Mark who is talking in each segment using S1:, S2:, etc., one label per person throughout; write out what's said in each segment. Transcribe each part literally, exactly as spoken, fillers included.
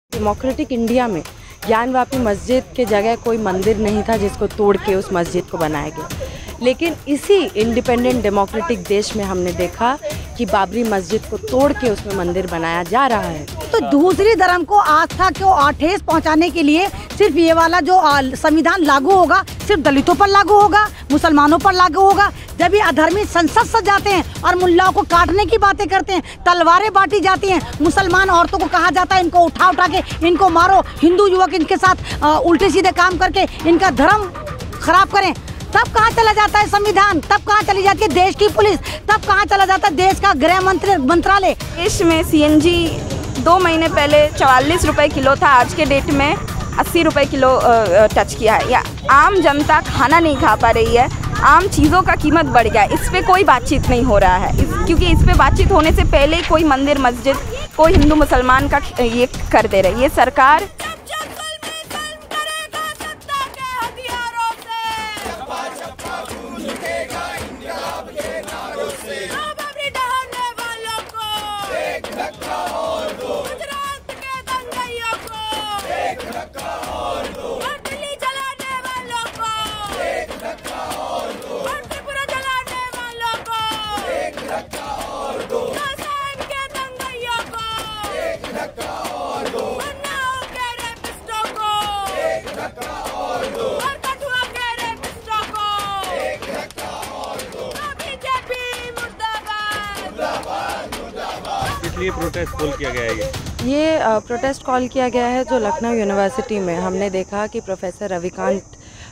S1: Democratic India में ज्ञानवापी मस्जिद के जगह कोई मंदिर नहीं था जिसको तोड़ के उस मस्जिद को बनाया गया। लेकिन इसी इंडिपेंडेंट डेमोक्रेटिक देश में हमने देखा कि बाबरी मस्जिद को तोड़ के उसमें मंदिर बनाया जा रहा है।
S2: तो दूसरी धर्म को आस्था को ठेस पहुंचाने के लिए सिर्फ ये वाला जो संविधान लागू होगा सिर्फ दलितों पर लागू होगा, मुसलमानों पर लागू होगा। जब ये अधर्मी संसद सजाते हैं और मुल्लाओं को काटने की बातें करते हैं, तलवारें बांटी जाती हैं, मुसलमान औरतों को कहा जाता है इनको उठा उठा के इनको मारो, हिंदू युवक इनके साथ उल्टे सीधे काम करके इनका धर्म खराब करें, तब कहाँ चला जाता है संविधान, तब कहाँ चली जाती है देश की पुलिस, तब कहाँ चला जाता है देश का गृह मंत्री मंत्रालय।
S3: देश में सीएनजी दो महीने पहले चवालीस रुपए किलो था, आज के डेट में अस्सी रुपए किलो टच किया है। या आम जनता खाना नहीं खा पा रही है, आम चीज़ों का कीमत बढ़ गया है। इस पे कोई बातचीत नहीं हो रहा है, इस, क्योंकि इस पे बातचीत होने से पहले कोई मंदिर मस्जिद कोई हिंदू मुसलमान का ये कर दे रही है ये सरकार।
S4: इसलिए प्रोटेस्ट कॉल किया गया है। ये
S1: ये प्रोटेस्ट कॉल किया गया है जो लखनऊ यूनिवर्सिटी में हमने देखा कि प्रोफेसर रविकांत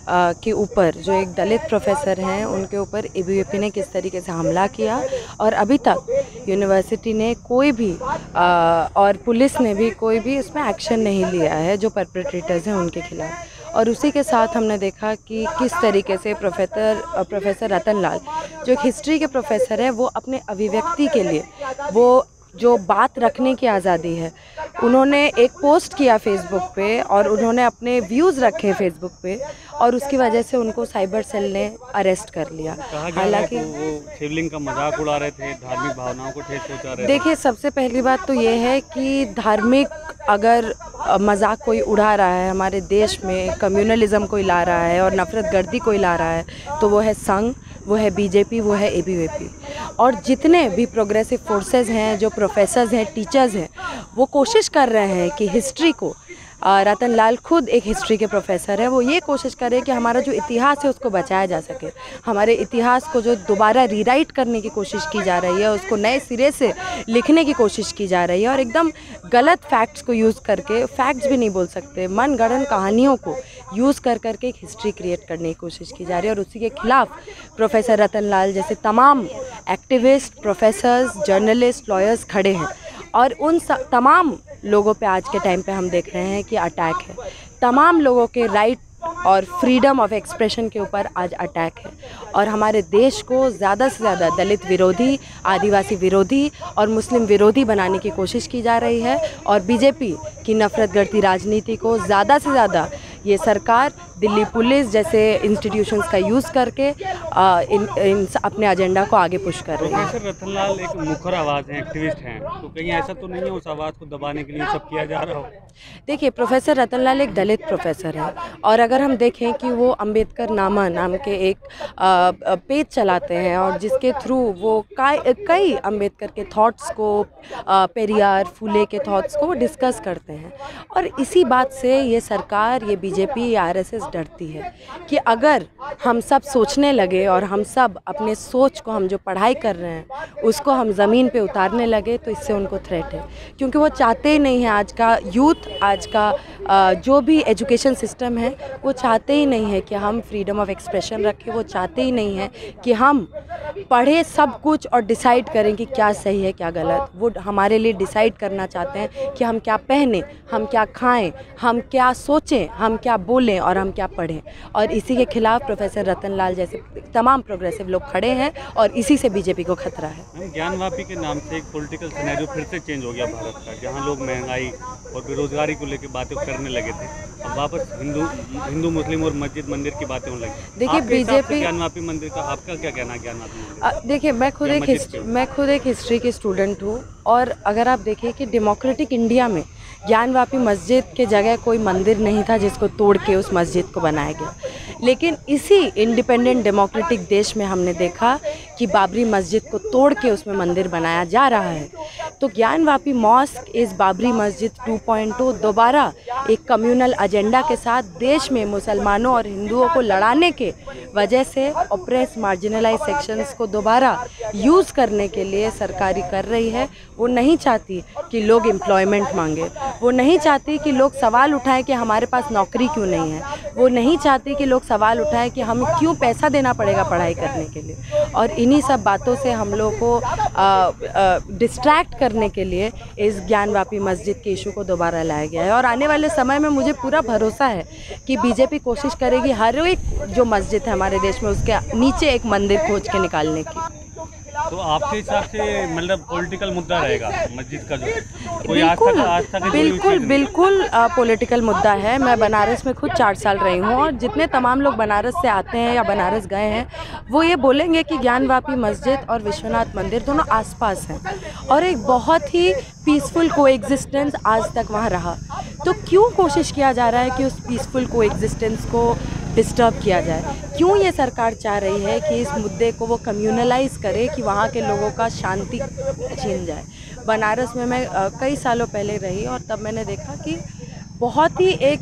S1: के ऊपर जो एक दलित प्रोफेसर हैं उनके ऊपर एबीवीपी ने किस तरीके से हमला किया और अभी तक यूनिवर्सिटी ने कोई भी आ, और पुलिस ने भी कोई भी इसमें एक्शन नहीं लिया है जो परपेट्रेटर्स हैं उनके खिलाफ। और उसी के साथ हमने देखा कि किस तरीके से प्रोफेसर प्रोफेसर रतन लाल जो एक हिस्ट्री के प्रोफेसर है वो अपने अभिव्यक्ति के लिए वो जो बात रखने की आज़ादी है उन्होंने एक पोस्ट किया फेसबुक पे और उन्होंने अपने व्यूज़ रखे फेसबुक पे और उसकी वजह से उनको साइबर सेल ने अरेस्ट कर लिया।
S4: हालांकि वो शिवलिंग का मजाक उड़ा रहे थे, धार्मिक भावनाओं को ठेस पहुंचा रहे थे।
S1: देखिए सबसे पहली बात तो ये है कि धार्मिक अगर मजाक कोई उड़ा रहा है हमारे देश में, कम्युनलिज्म कोई ला रहा है और नफरत गर्दी कोई ला रहा है तो वो है संघ, वो है बीजेपी, वो है एबीवीपी। और जितने भी प्रोग्रेसिव फोर्सेस हैं, जो प्रोफेसर्स हैं, टीचर्स हैं, वो कोशिश कर रहे हैं कि हिस्ट्री को, रतन लाल खुद एक हिस्ट्री के प्रोफेसर है, वो ये कोशिश करें कि हमारा जो इतिहास है उसको बचाया जा सके। हमारे इतिहास को जो दोबारा रीराइट करने की कोशिश की जा रही है, उसको नए सिरे से लिखने की कोशिश की जा रही है और एकदम गलत फैक्ट्स को यूज़ करके, फैक्ट्स भी नहीं बोल सकते, मनगढ़ंत कहानियों को यूज़ कर करके एक हिस्ट्री क्रिएट करने की कोशिश की जा रही है। और उसी के खिलाफ प्रोफेसर रतन लाल जैसे तमाम एक्टिविस्ट, प्रोफेसर्स, जर्नलिस्ट, लॉयर्स खड़े हैं और उन तमाम लोगों पे आज के टाइम पे हम देख रहे हैं कि अटैक है। तमाम लोगों के राइट और फ्रीडम ऑफ एक्सप्रेशन के ऊपर आज अटैक है और हमारे देश को ज़्यादा से ज़्यादा दलित विरोधी, आदिवासी विरोधी और मुस्लिम विरोधी बनाने की कोशिश की जा रही है। और बीजेपी की नफरत गर्दी राजनीति को ज़्यादा से ज़्यादा ये सरकार दिल्ली पुलिस जैसे इंस्टीट्यूशंस का यूज़ करके आ, इन, इन अपने एजेंडा को आगे पुश कर रही है।
S4: प्रोफेसर रतन लाल एक मुखर आवाज़ है, एक्टिविस्ट हैं, तो कहीं ऐसा तो नहीं है उस आवाज़ को दबाने के लिए सब किया जा रहा हो?
S1: देखिए प्रोफेसर रतन लाल एक दलित प्रोफेसर है और अगर हम देखें कि वो अंबेडकर नामा नाम के एक आ, पेज चलाते हैं और जिसके थ्रू वो कई अंबेडकर के थॉट्स को, आ, पेरियार, फूले के थॉट्स को वो डिस्कस करते हैं। और इसी बात से ये सरकार, ये बीजेपी, ये आरएसएस डरती है कि अगर हम सब सोचने लगे और हम सब अपने सोच को, हम जो पढ़ाई कर रहे हैं उसको हम ज़मीन पे उतारने लगे तो इससे उनको थ्रेट है। क्योंकि वो चाहते ही नहीं है, आज का यूथ, आज का जो भी एजुकेशन सिस्टम है वो चाहते ही नहीं है कि हम फ्रीडम ऑफ एक्सप्रेशन रखें, वो चाहते ही नहीं है कि हम पढ़े सब कुछ और डिसाइड करें कि क्या सही है क्या गलत। वो हमारे लिए डिसाइड करना चाहते हैं कि हम क्या पहने, हम क्या खाएं, हम क्या सोचें, हम क्या बोलें और हम क्या पढ़ें। और इसी के खिलाफ प्रोफेसर रतन लाल जैसे तमाम प्रोग्रेसिव लोग खड़े हैं और इसी से बीजेपी को खतरा है।
S4: ज्ञानवापी के नाम से एक पॉलिटिकल सिनेरियो फिर से चेंज हो गया भारत का, जहाँ लोग महंगाई और बेरोजगारी को लेकर बातें करने लगे थे, अब वापस हिंदू हिंदू मुस्लिम और मस्जिद मंदिर की बातें होने लगी।
S1: देखिए बीजेपी,
S4: ज्ञानवापी मंदिर का आपका क्या कहना है? ज्ञानवापी
S1: देखिए मैं खुद एक हिस्ट्री मैं खुद एक हिस्ट्री की स्टूडेंट हूँ और अगर आप देखें कि डेमोक्रेटिक इंडिया में ज्ञानवापी मस्जिद के जगह कोई मंदिर नहीं था जिसको तोड़ के उस मस्जिद को बनाया गया। लेकिन इसी इंडिपेंडेंट डेमोक्रेटिक देश में हमने देखा कि बाबरी मस्जिद को तोड़ के उसमें मंदिर बनाया जा रहा है। तो ज्ञानवापी मॉस्क इस बाबरी मस्जिद टू पॉइंट ओ दोबारा एक कम्युनल एजेंडा के साथ देश में मुसलमानों और हिंदुओं को लड़ाने के वजह से ऑप्रेस मार्जिनलाइज सेक्शंस को दोबारा यूज़ करने के लिए सरकारी कर रही है। वो नहीं चाहती कि लोग एम्प्लॉयमेंट मांगे, वो नहीं चाहती कि लोग सवाल उठाएं कि हमारे पास नौकरी क्यों नहीं है, वो नहीं चाहती कि लोग सवाल उठाएं कि हमें क्यों पैसा देना पड़ेगा पढ़ाई करने के लिए। और इन्हीं सब बातों से हम लोग को डिस्ट्रैक्ट करने के लिए इस ज्ञानवापी मस्जिद के इशू को दोबारा लाया गया है। और आने वाले समय में मुझे पूरा भरोसा है कि बीजेपी कोशिश करेगी हर एक जो मस्जिद है हमारे देश में उसके नीचे एक मंदिर खोज के निकालने की।
S4: तो आपके हिसाब से मतलब पॉलिटिकल मुद्दा रहेगा मस्जिद का, जो कोई आस्था का आस्था का
S1: बिल्कुल बिल्कुल पॉलिटिकल मुद्दा है। मैं बनारस में खुद चार साल रही हूँ और जितने तमाम लोग बनारस से आते हैं या बनारस गए हैं वो ये बोलेंगे कि ज्ञानवापी मस्जिद और विश्वनाथ मंदिर दोनों आसपास हैं और एक बहुत ही पीसफुल कोएग्जिस्टेंस आज तक वहाँ रहा। तो क्यों कोशिश किया जा रहा है कि उस पीसफुल कोएग्जिस्टेंस को डिस्टर्ब किया जाए? क्यों ये सरकार चाह रही है कि इस मुद्दे को वो कम्युनलाइज करे कि वहाँ के लोगों का शांति छीन जाए? बनारस में मैं आ, कई सालों पहले रही और तब मैंने देखा कि बहुत ही एक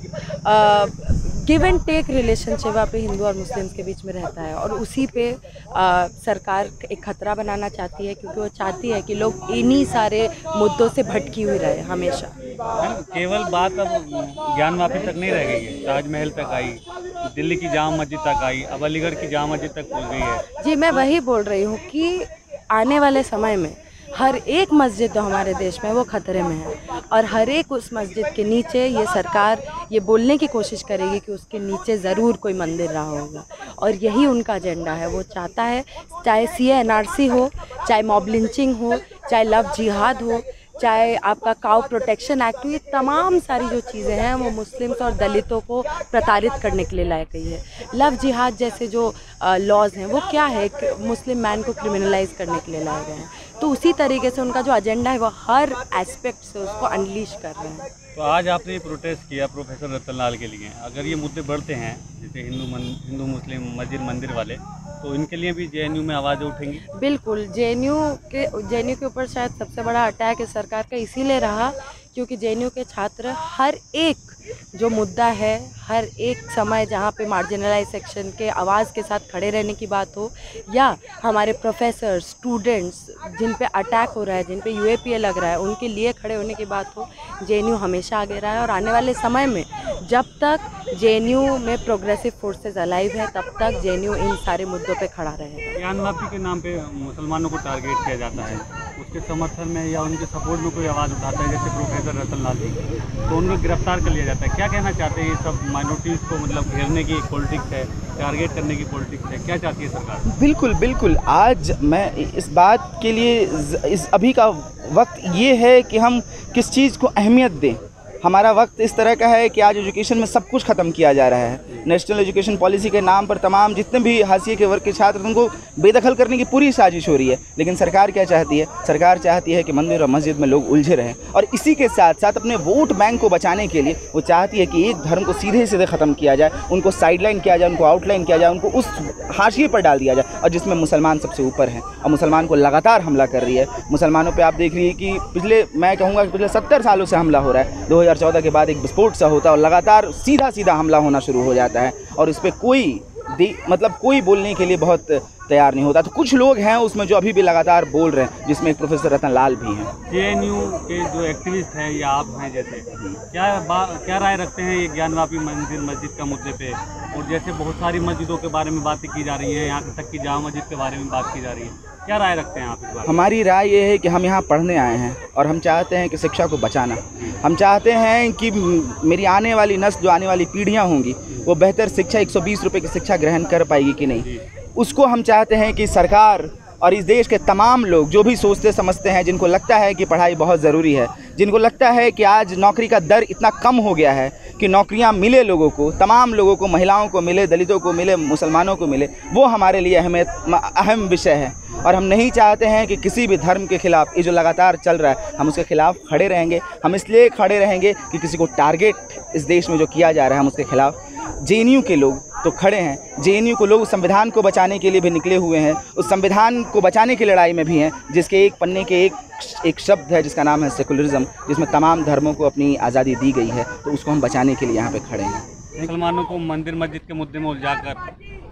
S1: गिव एंड टेक रिलेशनशिप वहाँ पे हिंदू और मुस्लिम्स के बीच में रहता है और उसी पे आ, सरकार एक खतरा बनाना चाहती है क्योंकि वो चाहती है कि लोग इन्हीं सारे मुद्दों से भटकी हुई रहे हमेशा।
S4: केवल बात अब ज्ञानवापी तक नहीं रह गई है, ताजमहल तक आई, दिल्ली की जामा मस्जिद तक आई, अब अलीगढ़ की जामा मस्जिद तक पहुँच गई है।
S1: जी मैं वही बोल रही हूँ कि आने वाले समय में हर एक मस्जिद जो हमारे देश में है वो ख़तरे में है और हर एक उस मस्जिद के नीचे ये सरकार ये बोलने की कोशिश करेगी कि उसके नीचे ज़रूर कोई मंदिर रहा होगा और यही उनका एजेंडा है। वो चाहता है चाहे सी ए एन आर सी हो, चाहे मॉब लिंचिंग हो, चाहे लव जिहाद हो, चाहे आपका काउ प्रोटेक्शन एक्ट, ये तमाम सारी जो चीज़ें हैं वो मुस्लिम्स और दलितों को प्रताड़ित करने के लिए लाई गई है। लव जिहाद जैसे जो लॉज हैं वो क्या है, मुस्लिम मैन को क्रिमिनलाइज करने के लिए लाए गए हैं। तो उसी तरीके से उनका जो एजेंडा है वो हर एस्पेक्ट से उसको अनलीश कर रहे हैं।
S4: तो आज आपने ये प्रोटेस्ट किया प्रोफेसर रतन लाल के लिए, अगर ये मुद्दे बढ़ते हैं जैसे हिंदू मन, हिंदू मुस्लिम मस्जिद मंदिर वाले, तो इनके लिए भी जे एन यू में आवाज़ें उठेंगी? बिल्कुल,
S1: जे एन यू के जे एन यू के ऊपर शायद सबसे बड़ा अटैक इस सरकार का इसीलिए रहा क्योंकि जे एन यू के छात्र हर एक जो मुद्दा है, हर एक समय जहाँ पे मार्जिनलाइज सेक्शन के आवाज़ के साथ खड़े रहने की बात हो या हमारे प्रोफेसर स्टूडेंट्स जिन पे अटैक हो रहा है, जिन पे यू ए पी ए लग रहा है, उनके लिए खड़े होने की बात हो, जे एन यू हमेशा आगे रहा है। और आने वाले समय में जब तक जे एन यू में प्रोग्रेसिव फोर्सेस अलाइव है तब तक जे एन यू इन सारे मुद्दों पे खड़ा रहेगा।
S4: ज्ञानवापी के नाम पे मुसलमानों को टारगेट किया जाता है, उसके समर्थन में या उनके सपोर्ट में कोई आवाज़ उठाता है जैसे प्रोफेसर रतन लाल जी, तो उनको गिरफ्तार कर लिया जाता है। क्या कहना चाहते हैं? ये सब माइनॉरिटीज़ को मतलब घेरने की पॉलिटिक्स है, टारगेट करने की पॉलिटिक्स है, क्या चाहती है सरकार?
S5: बिल्कुल बिल्कुल, आज मैं इस बात के लिए इस अभी का वक्त ये है कि हम किस चीज़ को अहमियत दें। हमारा वक्त इस तरह का है कि आज एजुकेशन में सब कुछ ख़त्म किया जा रहा है। नेशनल एजुकेशन पॉलिसी के नाम पर तमाम जितने भी हाशिए के वर्ग के छात्र उनको बेदखल करने की पूरी साजिश हो रही है। लेकिन सरकार क्या चाहती है? सरकार चाहती है कि मंदिर और मस्जिद में लोग उलझे रहें और इसी के साथ साथ अपने वोट बैंक को बचाने के लिए वो चाहती है कि एक धर्म को सीधे सीधे ख़त्म किया जाए, उनको साइडलाइन किया जाए, उनको आउटलाइन किया जाए, उनको उस हाशिए पर डाल दिया जाए और जिसमें मुसलमान सबसे ऊपर हैं और मुसलमान को लगातार हमला कर रही है। मुसलमानों पर आप देख रही है कि पिछले मैं कहूँगा कि पिछले सत्तर सालों से हमला हो रहा है। दो हज़ार चौदह के बाद एक विस्फोट सा होता है और लगातार सीधा सीधा हमला होना शुरू हो जाता है और इस पर कोई मतलब कोई बोलने के लिए बहुत तैयार नहीं होता। तो कुछ लोग हैं उसमें जो अभी भी लगातार बोल रहे हैं, जिसमें एक प्रोफेसर रतन लाल भी हैं।
S4: जे एन यू के जो एक्टिविस्ट हैं या आप हैं जैसे, क्या क्या राय रखते हैं ये ज्ञानवापी मंदिर मस्जिद का मुद्दे पे? और जैसे बहुत सारी मस्जिदों के बारे में बातें की जा रही हैं, यहाँ तक की जामा मस्जिद के बारे में बात की जा रही है, क्या राय रखते हैं आप इस बारे?
S5: हमारी राय ये है कि हम यहाँ पढ़ने आए हैं और हम चाहते हैं कि शिक्षा को बचाना। हम चाहते हैं कि मेरी आने वाली नस्ल, जो आने वाली पीढ़ियाँ होंगी, वो बेहतर शिक्षा एक सौ बीस रुपये की शिक्षा ग्रहण कर पाएगी कि नहीं, उसको हम चाहते हैं कि सरकार और इस देश के तमाम लोग जो भी सोचते समझते हैं, जिनको लगता है कि पढ़ाई बहुत ज़रूरी है, जिनको लगता है कि आज नौकरी का दर इतना कम हो गया है कि नौकरियां मिले लोगों को, तमाम लोगों को, महिलाओं को मिले, दलितों को मिले, मुसलमानों को मिले, वो हमारे लिए अहमियत अहम विषय है। और हम नहीं चाहते हैं कि किसी भी धर्म के खिलाफ ये जो लगातार चल रहा है हम उसके खिलाफ खड़े रहेंगे। हम इसलिए खड़े रहेंगे कि किसी को टारगेट इस देश में जो किया जा रहा है हम उसके खिलाफ। जे एन यू के लोग तो खड़े हैं, जे एन यू को लोग उस संविधान को बचाने के लिए भी निकले हुए हैं, उस संविधान को बचाने की लड़ाई में भी हैं, जिसके एक पन्ने के एक एक शब्द है जिसका नाम है सेकुलरिज्म, जिसमें तमाम धर्मों को अपनी आज़ादी दी गई है, तो उसको हम बचाने के लिए यहाँ पे खड़े हैं।
S4: मुसलमानों को मंदिर मस्जिद के मुद्दे में उलझाकर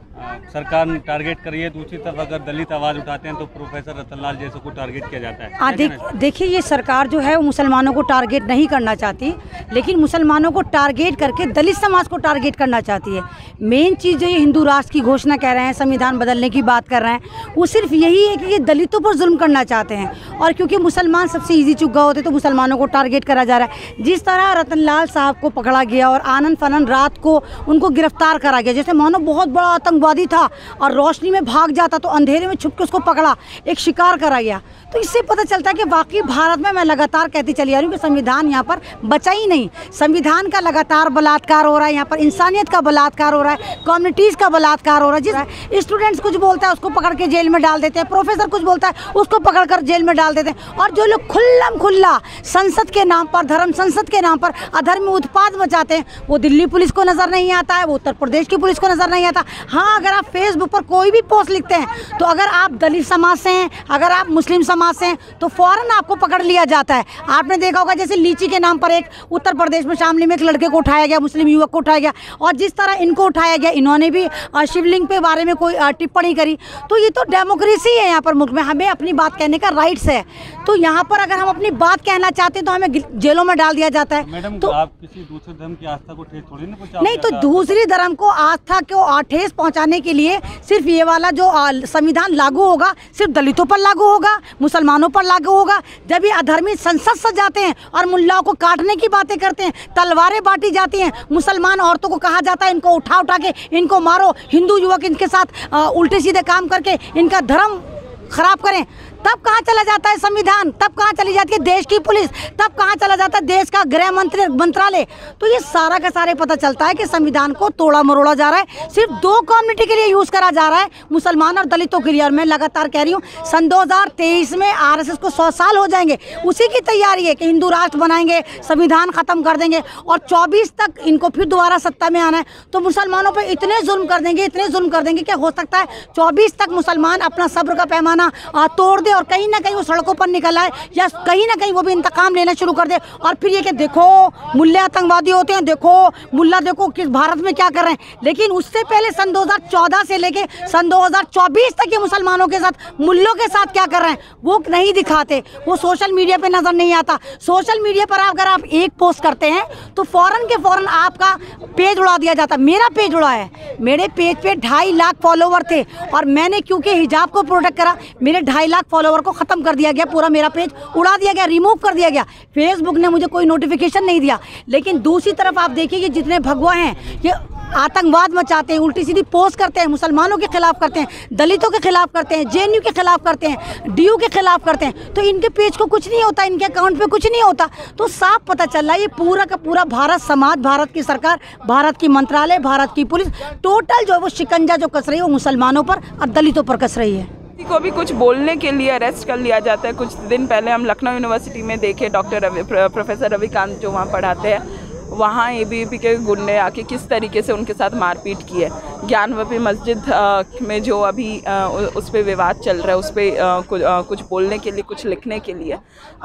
S4: सरकार टारगेट करी है, दूसरी तरफ अगर दलित आवाज़ उठाते हैं तो प्रोफेसर रतनलाल जैसे को टारगेट किया जाता है।
S2: हाँ देख देखिए ये सरकार जो है वो मुसलमानों को टारगेट नहीं करना चाहती, लेकिन मुसलमानों को टारगेट करके दलित समाज को टारगेट करना चाहती है। मेन चीज़ जो ये हिंदू राष्ट्र की घोषणा कर रहे हैं, संविधान बदलने की बात कर रहे हैं, वो सिर्फ यही है कि ये दलितों पर जुल्म करना चाहते हैं। और क्योंकि मुसलमान सबसे ईजी चुका होते तो मुसलमानों को टारगेट करा जा रहा है। जिस तरह रतनलाल साहब को पकड़ा गया और आनन फनन रात को उनको गिरफ्तार करा गया, जैसे मानो बहुत बड़ा आतंकवादी था और रोशनी में भाग जाता तो अंधेरे में छुप के उसको पकड़ा, एक शिकार करा गया। तो इससे पता चलता है कि वाकई भारत में, मैं लगातार कहती चली आ रही हूँ कि संविधान यहाँ पर बचा ही नहीं। संविधान का लगातार बलात्कार हो रहा है, यहाँ पर इंसानियत का बलात्कार हो रहा है, कम्युनिटीज़ का बलात्कार हो रहा है। जिस स्टूडेंट्स कुछ बोलता है उसको पकड़ के जेल में डाल देते हैं, प्रोफेसर कुछ बोलता है उसको पकड़ कर जेल में डाल देते हैं। और जो लोग खुल्लम खुल्ला संसद के नाम पर, धर्म संसद के नाम पर अधर्म में उत्पात मचाते हैं, वो दिल्ली पुलिस को नज़र नहीं आता है, वो उत्तर प्रदेश की पुलिस को नज़र नहीं आता। हाँ, अगर आप फेसबुक पर कोई भी पोस्ट लिखते हैं तो अगर आप दलित समाज से हैं, अगर आप मुस्लिम समाज से हैं, तो फ़ौरन आपको पकड़ लिया जाता है। आपने देखा होगा जैसे लीची के नाम पर एक उत्तर प्रदेश में शामली में एक लड़के को उठाया गया, मुस्लिम युवक को उठाया गया, और जिस तरह इनको उठाया गया, इन्होंने भी शिवलिंग के बारे में कोई टिप्पणी करी। तो ये तो डेमोक्रेसी है यहाँ पर मुल्क में, हमें अपनी बात कहने का राइट्स है। तो यहाँ पर अगर हम अपनी बात कहना चाहते हैं तो हमें जेलों में डाल दिया जाता है।
S4: मैडम,
S2: तो
S4: आप किसी दूसरे धर्म की आस्था को ठेस थोड़ी ना पहुंचाओगे।
S2: नहीं, तो दूसरी धर्म को आस्था को ठेस पहुँचाने के लिए सिर्फ ये वाला जो संविधान लागू होगा सिर्फ दलितों पर लागू होगा, मुसलमानों पर लागू होगा। जब ये अधर्मी संसद सजाते हैं और मुल्लाओं को काटने की बातें करते हैं, तलवारें बांटी जाती हैं, मुसलमान औरतों को कहा जाता है इनको उठा उठा के इनको मारो, हिंदू युवक इनके साथ उल्टे सीधे काम करके इनका धर्म खराब करें, तब कहाँ चला जाता है संविधान, तब कहाँ चली जाती है देश की पुलिस, तब कहाँ चला जाता है देश का गृह मंत्री मंत्रालय। तो ये सारा का सारे पता चलता है कि संविधान को तोड़ा मरोड़ा जा रहा है, सिर्फ दो कम्युनिटी के लिए यूज़ करा जा रहा है, मुसलमान और दलितों के लिए। और मैं लगातार कह रही हूँ सन दो हज़ार तेईस में आरएसएस को सौ साल हो जाएंगे, उसी की तैयारी है कि हिंदू राष्ट्र बनाएंगे, संविधान ख़त्म कर देंगे और चौबीस तक इनको फिर दोबारा सत्ता में आना है। तो मुसलमानों पर इतने जुल्म कर देंगे, इतने जुल्म कर देंगे कि हो सकता है चौबीस तक मुसलमान अपना सब्र का पैमाना तोड़ दे और कहीं ना कहीं वो सड़कों पर निकल आए, या कहीं ना कहीं वो भी इंतकाम लेना शुरू कर दे। और फिर ये कि देखो मुल्ला आतंकवादी होते हैं, देखो मुल्ला देखो किस भारत में क्या कर रहे हैं। लेकिन उससे पहले सन दो हज़ार चौदह से लेके सन दो हज़ार चौबीस तक ये मुसलमानों के साथ, मुल्लों के साथ क्या कर रहे हैं वो नहीं दिखाते, वो सोशल मीडिया पे नज़र नहीं आता। सोशल मीडिया पर अगर आप एक पोस्ट करते हैं तो फ़ौरन के फ़ौरन आपका पेज उड़ा दिया जाता। मेरा पेज उड़ा है, मेरे पेज पे ढाई लाख फॉलोवर थे और मैंने क्योंकि हिजाब को प्रोटेक्ट करा, मेरे ढाई लाख फॉलोवर को ख़त्म कर दिया गया, पूरा मेरा पेज उड़ा दिया गया, रिमूव कर दिया गया। फेसबुक ने मुझे कोई नोटिफिकेशन नहीं दिया। लेकिन दूसरी तरफ आप देखिए ये जितने भगवा हैं ये आतंकवाद मचाते हैं, उल्टी सीधी पोस्ट करते हैं, मुसलमानों के खिलाफ करते हैं, दलितों के खिलाफ करते हैं, जे एन यू के खिलाफ करते हैं, डी यू के खिलाफ करते हैं। तो इनके पेज को कुछ नहीं होता, इनके अकाउंट पे कुछ नहीं होता। तो साफ पता चल रहा है ये पूरा का पूरा भारत समाज, भारत की सरकार, भारत की मंत्रालय, भारत की पुलिस टोटल जो है वो शिकंजा जो कस रही है वो मुसलमानों पर और दलितों पर कस रही है।
S3: किसी को भी कुछ बोलने के लिए अरेस्ट कर लिया जाता है। कुछ दिन पहले हम लखनऊ यूनिवर्सिटी में देखे डॉक्टर रवि प्रोफेसर रविकांत जो वहाँ पढ़ाते हैं, वहाँ ए बी वी पी के गुंडे आके किस तरीके से उनके साथ मारपीट की है। ज्ञानवापी मस्जिद में जो अभी उस पर विवाद चल रहा है, उस पर कुछ, कुछ बोलने के लिए, कुछ लिखने के लिए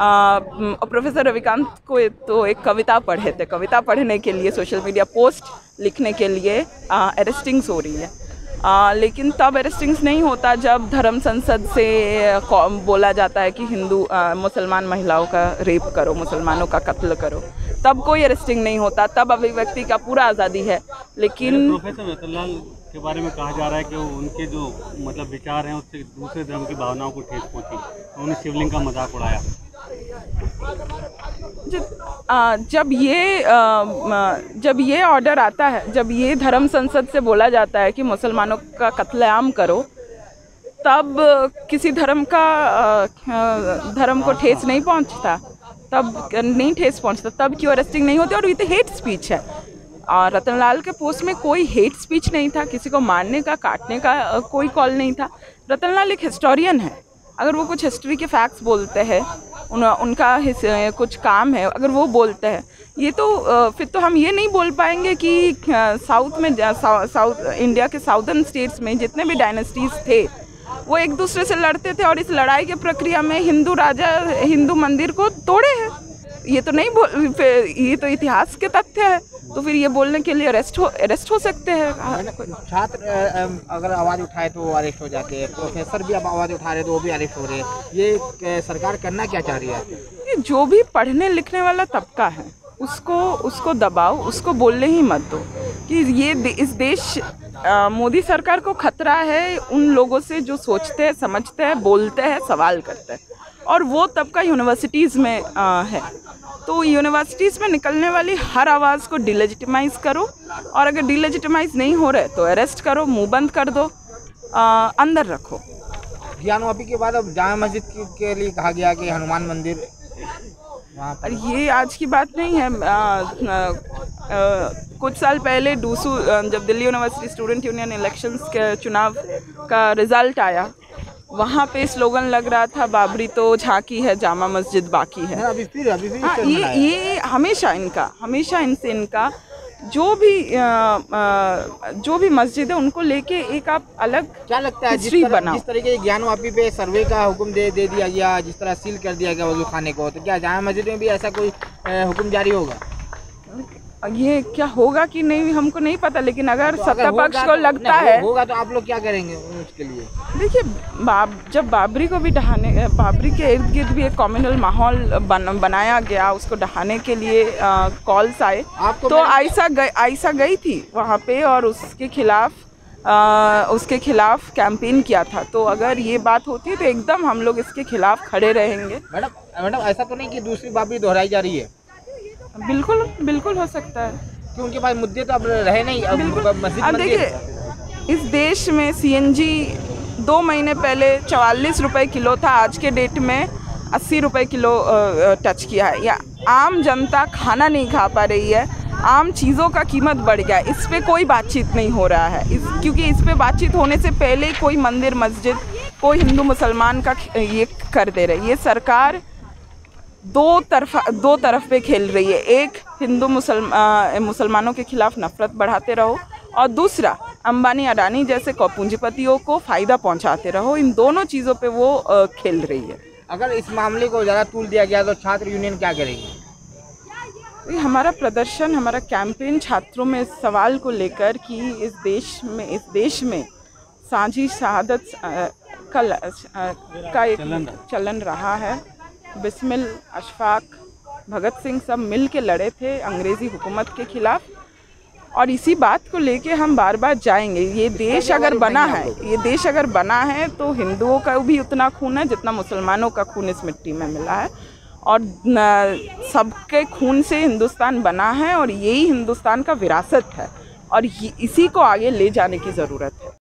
S3: प्रोफेसर रविकांत को तो एक कविता पढ़े थे, कविता पढ़ने के लिए सोशल मीडिया पोस्ट लिखने के लिए अरेस्टिंग्स हो रही है। आ, लेकिन तब अरेस्टिंग्स नहीं होता जब धर्म संसद से बोला जाता है कि हिंदू मुसलमान महिलाओं का रेप करो, मुसलमानों का कत्ल करो, तब कोई अरेस्टिंग नहीं होता, तब अभिव्यक्ति का पूरा आज़ादी है। लेकिन
S4: प्रोफेसर रतनलाल के बारे में कहा जा रहा है कि वो उनके जो मतलब विचार हैं उससे दूसरे धर्म की भावनाओं को ठेस पहुंची, उन्होंने शिवलिंग का मजाक उड़ाया।
S3: जब आ, जब ये आ, जब ये ऑर्डर आता है, जब ये धर्म संसद से बोला जाता है कि मुसलमानों का कत्लेआम करो, तब किसी धर्म का धर्म को ठेस नहीं पहुंचता, तब नहीं ठेस पहुंचता, तब क्यों अरेस्टिंग नहीं होती। और ये तो हेट स्पीच है। और रतनलाल के पोस्ट में कोई हेट स्पीच नहीं था, किसी को मारने का, काटने का कोई कॉल नहीं था। रतनलाल एक हिस्टोरियन है, अगर वो कुछ हिस्ट्री के फैक्ट्स बोलते हैं, उन, उनका हिस, कुछ काम है, अगर वो बोलते हैं, ये तो फिर तो हम ये नहीं बोल पाएंगे कि साउथ में साउ, साउथ इंडिया के साउदर्न स्टेट्स में जितने भी डायनेस्टीज़ थे वो एक दूसरे से लड़ते थे और इस लड़ाई के प्रक्रिया में हिंदू राजा हिंदू मंदिर को तोड़े हैं। ये तो नहीं बोल, ये तो इतिहास के तथ्य है, तो फिर ये बोलने के लिए अरेस्ट हो अरेस्ट हो सकते हैं।
S6: छात्र अगर आवाज़ उठाए तो अरेस्ट हो जाते हैं, प्रोफेसर भी अब आवाज़ उठा रहे तो वो भी अरेस्ट हो रहे हैं। ये सरकार करना क्या चाह रही है?
S3: ये जो भी पढ़ने लिखने वाला तबका है उसको उसको दबाओ, उसको बोलने ही मत दो कि ये दे, इस देश आ, मोदी सरकार को खतरा है उन लोगों से जो सोचते हैं, समझते हैं, बोलते हैं, सवाल करते हैं, और वो तबका यूनिवर्सिटीज़ में आ, है। तो यूनिवर्सिटीज़ में निकलने वाली हर आवाज़ को डिलेजिटिमाइज़ करो, और अगर डिलेजिटिमाइज़ नहीं हो रहे तो अरेस्ट करो, मुंह बंद कर दो, आ, अंदर रखो।
S6: ज्ञानवापी के बाद अब जामा मस्जिद के लिए कहा गया कि हनुमान मंदिर वहाँ पर,
S3: ये आज की बात नहीं है। आ, आ, आ, कुछ साल पहले डूसू जब Delhi university student union elections के चुनाव का रिज़ल्ट आया, वहाँ पे स्लोगन लग रहा था बाबरी तो झांकी है, जामा मस्जिद बाकी है।
S6: अभी फिर अभी फिर
S3: हाँ, ये ये हमेशा इनका हमेशा इनसे इनका जो भी आ, आ, जो भी मस्जिद है उनको लेके एक आप अलग
S6: क्या लगता है जिस
S3: तरह,
S6: तरह, जिस तरीके से ज्ञानवापी पे सर्वे का हुक्म दे दे दिया गया, जिस तरह सील कर दिया गया वजू खाने को, तो क्या जामा मस्जिद में भी ऐसा कोई हुक्म जारी होगा?
S3: ये क्या होगा कि नहीं हमको नहीं पता, लेकिन अगर
S6: तो
S3: सत्ता
S6: अगर
S3: पक्ष को लगता
S6: हो,
S3: है
S6: होगा तो आप लोग क्या करेंगे उसके लिए?
S3: देखिए, बाब जब बाबरी को भी ढहाने बाबरी के इर्द गिर्द भी एक कम्युनल माहौल बन, बनाया गया, उसको ढहाने के लिए कॉल्स आए, तो आयशा गई आयशा गई थी वहाँ पे और उसके खिलाफ आ, उसके खिलाफ कैंपेन किया था। तो अगर ये बात होती है तो एकदम हम लोग इसके खिलाफ खड़े रहेंगे।
S6: मैडम मैडम ऐसा तो नहीं कि दूसरी बाबरी दोहराई जा रही है?
S3: बिल्कुल बिल्कुल हो सकता है,
S6: क्योंकि भाई मुद्दे तो अब रहे नहीं। अब मस्जिद
S3: अब देखिए, इस देश में सीएनजी दो महीने पहले चवालीस रुपए किलो था, आज के डेट में अस्सी रुपए किलो टच किया है। या आम जनता खाना नहीं खा पा रही है, आम चीज़ों का कीमत बढ़ गया, इस पे कोई बातचीत नहीं हो रहा है। इस क्योंकि इस पे बातचीत होने से पहले कोई मंदिर मस्जिद कोई हिंदू मुसलमान का ये कर दे रही है। ये सरकार दो तरफा दो तरफ पे खेल रही है, एक हिंदू मुसलमान मुसलमानों के खिलाफ नफरत बढ़ाते रहो, और दूसरा अंबानी अडानी जैसे पूंजीपतियों को फ़ायदा पहुंचाते रहो। इन दोनों चीज़ों पे वो आ, खेल रही है।
S6: अगर इस मामले को ज़्यादा तूल दिया गया तो छात्र यूनियन क्या करेगी?
S3: हमारा प्रदर्शन, हमारा कैंपेन छात्रों में इस सवाल को लेकर कि इस देश में इस देश में साझी शहादत का, का एक चलन रहा है। बिस्मिल, अशफाक, भगत सिंह सब मिल के लड़े थे अंग्रेज़ी हुकूमत के खिलाफ, और इसी बात को लेके हम बार बार जाएंगे। ये देश अगर बना है ये देश अगर बना है तो हिंदुओं का भी उतना खून है जितना मुसलमानों का खून इस मिट्टी में मिला है, और सबके खून से हिंदुस्तान बना है, और यही हिंदुस्तान का विरासत है, और इसी को आगे ले जाने की ज़रूरत है।